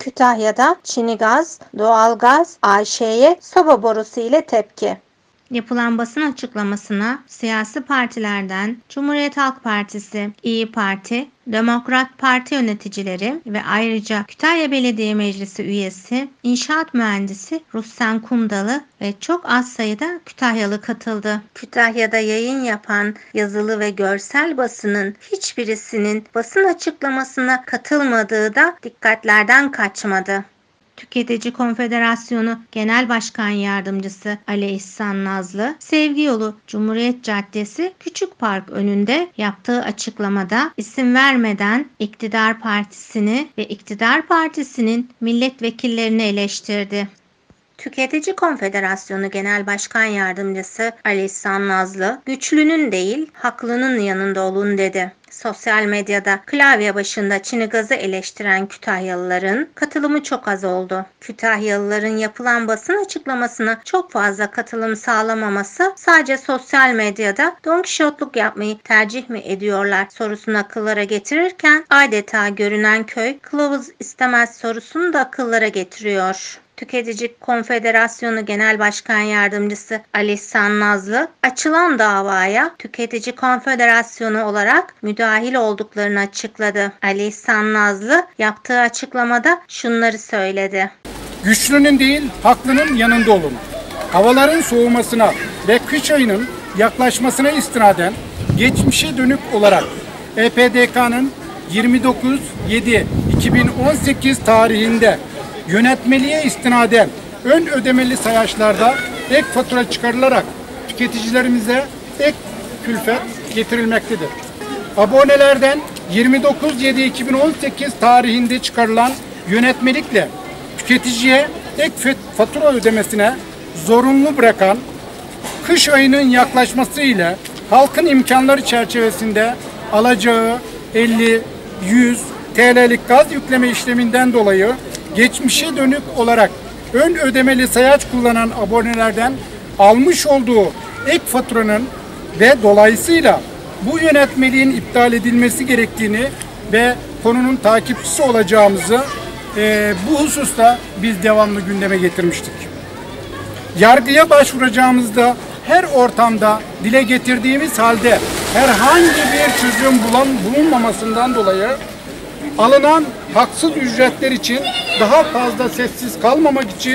Kütahya'da Çinigaz, Doğalgaz, AŞ'ye soba borusu ile tepki. Yapılan basın açıklamasına siyasi partilerden Cumhuriyet Halk Partisi, İyi Parti, Demokrat Parti yöneticileri ve ayrıca Kütahya Belediye Meclisi üyesi, inşaat mühendisi Ruhsen Kumdalı ve çok az sayıda Kütahyalı katıldı. Kütahya'da yayın yapan yazılı ve görsel basının hiçbirisinin basın açıklamasına katılmadığı da dikkatlerden kaçmadı. Tüketici Konfederasyonu Genel Başkan Yardımcısı Ali İhsan Nazlı, Sevgi Yolu Cumhuriyet Caddesi Küçük Park önünde yaptığı açıklamada isim vermeden İktidar Partisi'ni ve İktidar Partisi'nin milletvekillerini eleştirdi. Tüketici Konfederasyonu Genel Başkan Yardımcısı Ali İhsan Nazlı, güçlünün değil, haklının yanında olun dedi. Sosyal medyada klavye başında Çinigaz'ı eleştiren Kütahyalıların katılımı çok az oldu. Kütahyalıların yapılan basın açıklamasına çok fazla katılım sağlamaması sadece sosyal medyada donkişotluk yapmayı tercih mi ediyorlar sorusunu akıllara getirirken adeta görünen köy kılavuz istemez sorusunu da akıllara getiriyor. Tüketici Konfederasyonu Genel Başkan Yardımcısı Ali İhsan Nazlı, açılan davaya Tüketici Konfederasyonu olarak müdahil olduklarını açıkladı. Ali İhsan Nazlı yaptığı açıklamada şunları söyledi. Güçlünün değil, haklının yanında olun. Havaların soğumasına ve kış ayının yaklaşmasına istinaden geçmişe dönük olarak EPDK'nın 29/7/2018 tarihinde yönetmeliğe istinaden ön ödemeli sayaçlarda ek fatura çıkarılarak tüketicilerimize ek külfet getirilmektedir. Abonelerden 29/7/2018 tarihinde çıkarılan yönetmelikle tüketiciye ek fatura ödemesine zorunlu bırakan kış ayının yaklaşması ile halkın imkanları çerçevesinde alacağı 50-100 TL'lik gaz yükleme işleminden dolayı geçmişe dönük olarak ön ödemeli sayaç kullanan abonelerden almış olduğu ek faturanın ve dolayısıyla bu yönetmeliğin iptal edilmesi gerektiğini ve konunun takipçisi olacağımızı bu hususta biz devamlı gündeme getirmiştik. Yargıya başvuracağımızda her ortamda dile getirdiğimiz halde herhangi bir çözüm bulunmamasından dolayı alınan haksız ücretler için daha fazla sessiz kalmamak için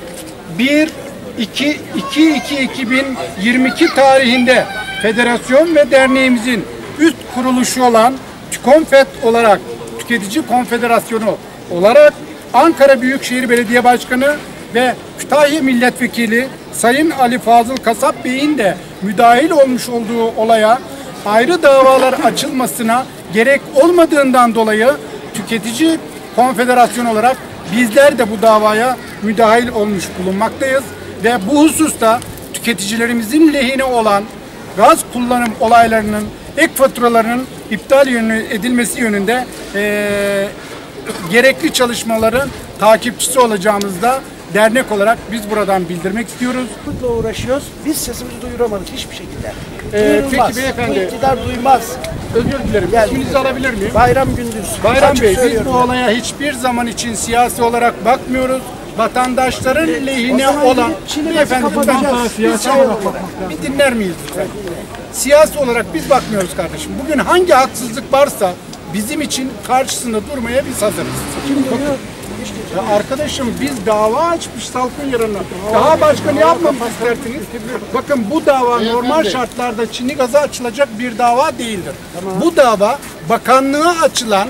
1-2-2-2022 tarihinde federasyon ve derneğimizin üst kuruluşu olan TÜKONFED olarak, Tüketici Konfederasyonu olarak Ankara Büyükşehir Belediye Başkanı ve Kütahya Milletvekili Sayın Ali Fazıl Kasap Bey'in de müdahil olmuş olduğu olaya ayrı davalar açılmasına gerek olmadığından dolayı Tüketici Konfederasyonu olarak bizler de bu davaya müdahil olmuş bulunmaktayız ve bu hususta tüketicilerimizin lehine olan gaz kullanım olaylarının ek faturalarının iptal edilmesi yönünde gerekli çalışmaların takipçisi olacağımızda dernek olarak biz buradan bildirmek istiyoruz. Bununla uğraşıyoruz. Biz sesimizi duyuramadık hiçbir şekilde. Peki beyefendi. Bu iktidar duymaz. Özür dilerim. Yani, İsminizi alabilir miyim? Bayram Gündüz. Bayram Bey, biz bu olaya hiçbir zaman için siyasi olarak bakmıyoruz. Vatandaşların lehine olan beyefendi bir dinler miyiz lütfen? Siyasi olarak biz bakmıyoruz kardeşim. Bugün hangi haksızlık varsa bizim için karşısında durmaya biz hazırız. Ya arkadaşım biz dava açmış halkın yarına. Daha başka ne yapmamızı istersiniz? Bakın bu dava normal şartlarda Çinigaz'a açılacak bir dava değildir. Bu dava bakanlığa açılan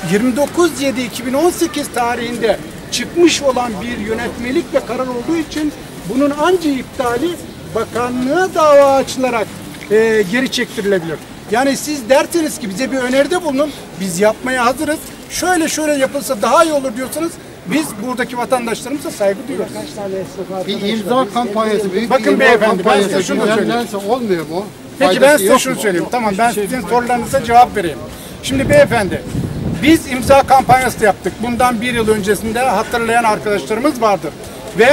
29/7/2018 tarihinde çıkmış olan bir yönetmelik ve karar olduğu için bunun ancak iptali bakanlığa dava açılarak geri çektirilebilir. Yani siz derseniz ki bize bir öneride bulunun, biz yapmaya hazırız. Şöyle yapılsa daha iyi olur diyorsanız biz buradaki vatandaşlarımıza saygı duyuyoruz. Bir imza kampanyası, büyük bakın bir beyefendi ben size şunu söyleyeyim. Olmuyor mu? Peki ben size şunu söyleyeyim. Tamam ben sizin sorularınıza cevap vereyim. Şimdi beyefendi biz imza kampanyası yaptık. Bundan bir yıl öncesinde hatırlayan arkadaşlarımız vardır. Ve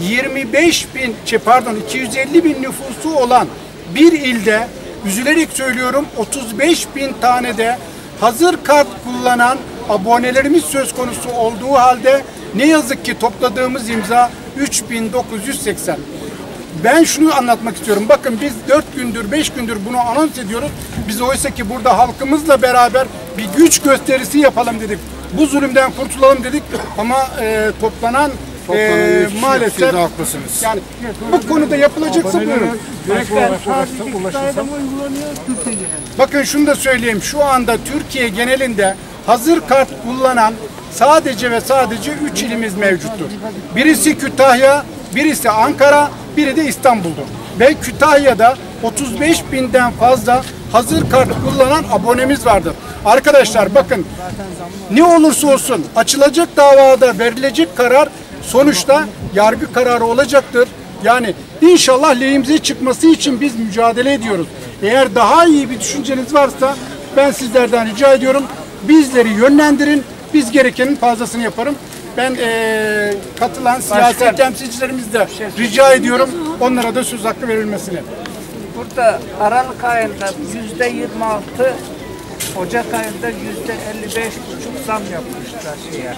250.000 nüfusu olan bir ilde üzülerek söylüyorum 35.000 tane de hazır kart kullanan abonelerimiz söz konusu olduğu halde ne yazık ki topladığımız imza 3980. Ben şunu anlatmak istiyorum. Bakın biz 4 gündür, 5 gündür bunu anons ediyoruz. Biz oysa ki burada halkımızla beraber bir güç gösterisi yapalım dedik. Bu zulümden kurtulalım dedik ama toplanan maalesef siz haklısınız. Yani bu konuda yapılacaksa buyurun. Bakın şunu da söyleyeyim. Şu anda Türkiye genelinde hazır kart kullanan sadece ve sadece 3 ilimiz mevcuttur. Birisi Kütahya, birisi Ankara, biri de İstanbul'dur. Ve Kütahya'da 35.000'den fazla hazır kart kullanan abonemiz vardır. Arkadaşlar bakın, ne olursa olsun açılacak davada verilecek karar sonuçta yargı kararı olacaktır. Yani inşallah lehimize çıkması için biz mücadele ediyoruz. Eğer daha iyi bir düşünceniz varsa ben sizlerden rica ediyorum, bizleri yönlendirin, biz gerekenin fazlasını yaparım. Ben katılan siyasi temsilcilerimiz de rica ediyorum onlara da söz hakkı verilmesini. Burada Aralık ayında %26, Ocak ayında %55,5 zam yapmışlar şeye.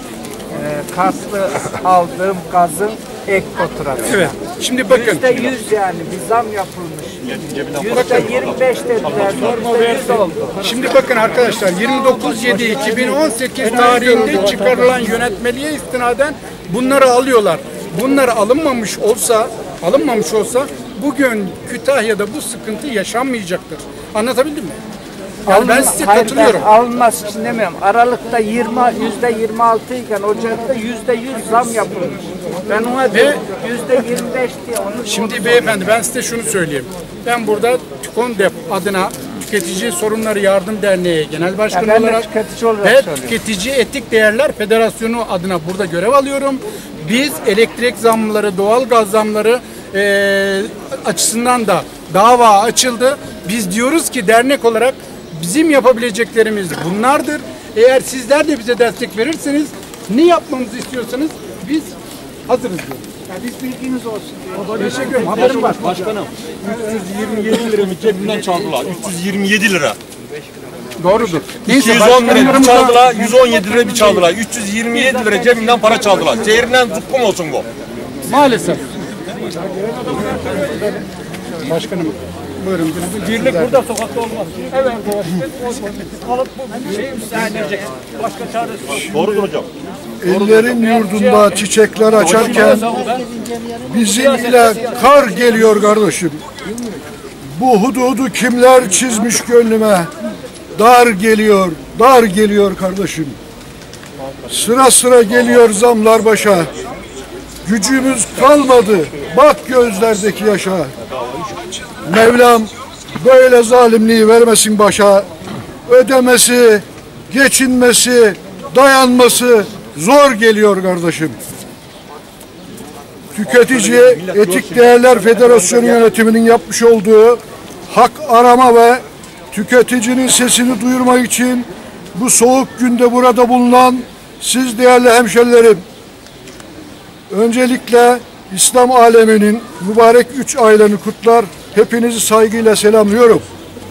Kartlı aldığım gazın ek faturası. Evet. Şimdi bakın. %100 yani bir zam yapılmış. %25 dediler, %100 oldu. Şimdi bakın arkadaşlar, 29/7/2018 tarihinde çıkarılan yönetmeliğe istinaden bunları alıyorlar. Bunlar alınmamış olsa bugün Kütahya'da bu sıkıntı yaşanmayacaktır. Anlatabildim mi? Yani ben size katılıyorum. Alınması için demiyorum. Aralıkta %26 iken Ocak'ta %100 zam yapılmış. Ben ona Ve %25 diye onu şimdi beyefendi ben size şunu söyleyeyim. Ben burada TÜKONDEP adına Tüketici Sorunları Yardım Derneği Genel Başkanı ben de olarak tüketici olarak ve söylüyorum. Tüketici Etik Değerler Federasyonu adına burada görev alıyorum. Biz elektrik zamları, doğalgaz zamları açısından da dava açıldı. Biz diyoruz ki dernek olarak bizim yapabileceklerimiz bunlardır. Eğer sizler de bize destek verirseniz ne yapmamızı istiyorsanız biz hazırız diyoruz. Yani biz bilginiz olsun diye. Teşekkür ederim. Haberim var. Başkanım 327 lira cebimden çaldılar. 327 lira. Doğrudur. 210 lira bir çaldılar, 117 lira bir çaldılar. 327 lira cebimden para çaldılar. Zehrinden zıkkım olsun bu. Maalesef. Başkanım buyurun. Birlik burada sokakta olmaz. Evet. Alıp bu şeyi müsaade edecek. Başka çaresi. Doğrudur hocam. Ellerin yurdunda çiçekler açarken bizim ile kar geliyor kardeşim. Bu hududu kimler çizmiş gönlüme? Dar geliyor, dar geliyor kardeşim. Sıra sıra geliyor zamlar başa. Gücümüz kalmadı, bak gözlerdeki yaşa. Mevlam böyle zalimliği vermesin başa. Ödemesi, geçinmesi, dayanması zor geliyor kardeşim. Tüketici Etik Değerler Federasyonu yönetiminin yapmış olduğu hak arama ve tüketicinin sesini duyurmak için bu soğuk günde burada bulunan siz değerli hemşerilerim, öncelikle İslam aleminin mübarek 3 aylarını kutlar, hepinizi saygıyla selamlıyorum.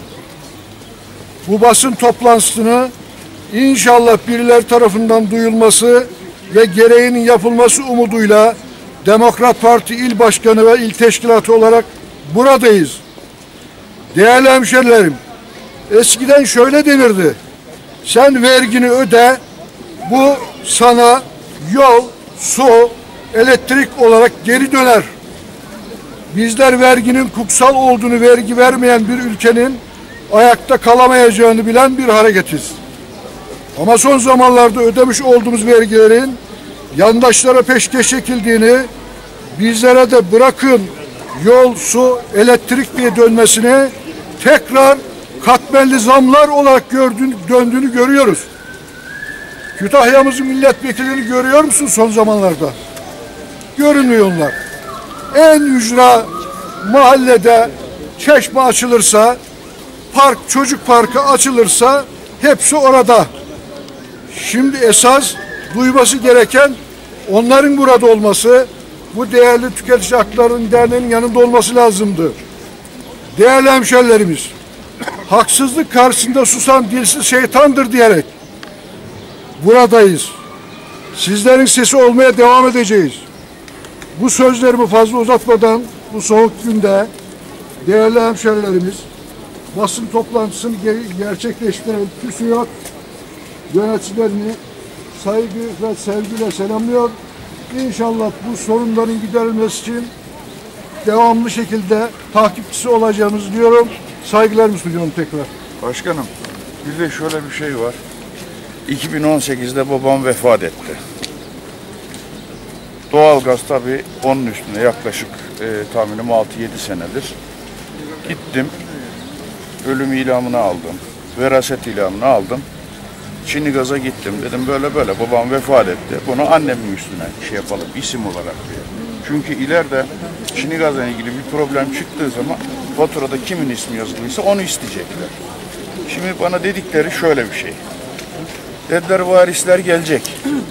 Bu basın toplantısını İnşallah birileri tarafından duyulması ve gereğinin yapılması umuduyla Demokrat Parti İl Başkanı ve İl Teşkilatı olarak buradayız. Değerli hemşerilerim, eskiden şöyle denirdi. Sen vergini öde, bu sana yol, su, elektrik olarak geri döner. Bizler verginin kutsal olduğunu, vergi vermeyen bir ülkenin ayakta kalamayacağını bilen bir hareketiz. Ama son zamanlarda ödemiş olduğumuz vergilerin yandaşlara peşkeş çekildiğini, bizlere de bırakın yol, su, elektrik diye dönmesini tekrar katmerli zamlar olarak döndüğünü görüyoruz. Kütahya'mızın milletvekillerini görüyor musun son zamanlarda? Görünmüyorlar. En ücra mahallede çeşme açılırsa, park, çocuk parkı açılırsa hepsi orada. Şimdi esas duyması gereken onların burada olması, bu değerli Tüketici Hakları Derneği'nin yanında olması lazımdı. Değerli hemşerilerimiz, haksızlık karşısında susan dilsiz şeytandır diyerek buradayız. Sizlerin sesi olmaya devam edeceğiz. Bu sözlerimi fazla uzatmadan bu soğuk günde değerli hemşerilerimiz basın toplantısını gerçekleştiren TÜSİAD yöneticilerini saygı ve sevgiyle selamlıyor. İnşallah bu sorunların giderilmesi için devamlı şekilde takipçisi olacağımızı diyorum. Saygılarımı sunuyorum tekrar. Başkanım, bir de şöyle bir şey var. 2018'de babam vefat etti. Doğalgaz tabii onun üstüne yaklaşık tahminim 6-7 senedir. Gittim, ölüm ilamını aldım, veraset ilamını aldım. Çinigaz'a gittim, dedim böyle böyle babam vefat etti. Bunu annemin üstüne şey yapalım, isim olarak diye. Çünkü ileride Çinigaz'la ilgili bir problem çıktığı zaman faturada kimin ismi yazılıysa onu isteyecekler. Şimdi bana dedikleri şöyle bir şey. Dediler varisler gelecek.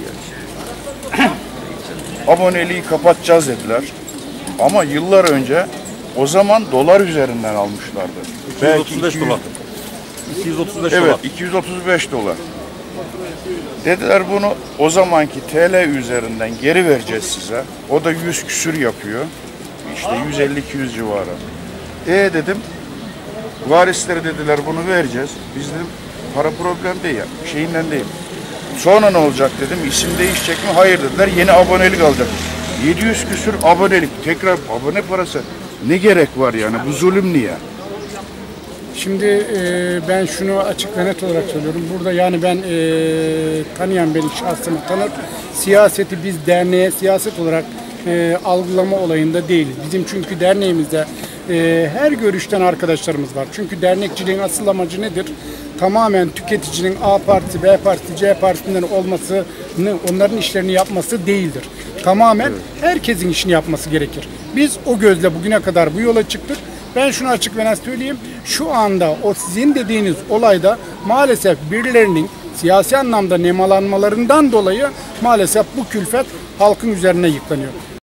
Aboneliği kapatacağız dediler. Ama yıllar önce o zaman dolar üzerinden almışlardı. 235 dolar. 235 Evet, dolar. 235 dolar. Dediler bunu o zamanki TL üzerinden geri vereceğiz size. O da 100 küsür yapıyor. İşte 150-200 civarı. Dedim, varislere dediler bunu vereceğiz. Biz dedim para problem değil ya, şeyinden değil. Sonra ne olacak dedim, isim değişecek mi? Hayır dediler, yeni abonelik alacak. 700 küsür abonelik, tekrar abone parası. Ne gerek var yani, bu zulüm niye? Şimdi ben şunu açık ve net olarak söylüyorum. Burada yani ben tanıyan beni şahsımı tanır. Siyaseti biz derneğe siyaset olarak algılama olayında değiliz. Bizim çünkü derneğimizde her görüşten arkadaşlarımız var. Çünkü dernekçiliğin asıl amacı nedir? Tamamen tüketicinin A partisi, B partisi, C partisinden olmasını, onların işlerini yapması değildir. Tamamen herkesin işini yapması gerekir. Biz o gözle bugüne kadar bu yola çıktık. Ben şunu açık ve net söyleyeyim. Şu anda o sizin dediğiniz olayda maalesef birilerinin siyasi anlamda nemalanmalarından dolayı maalesef bu külfet halkın üzerine yıklanıyor.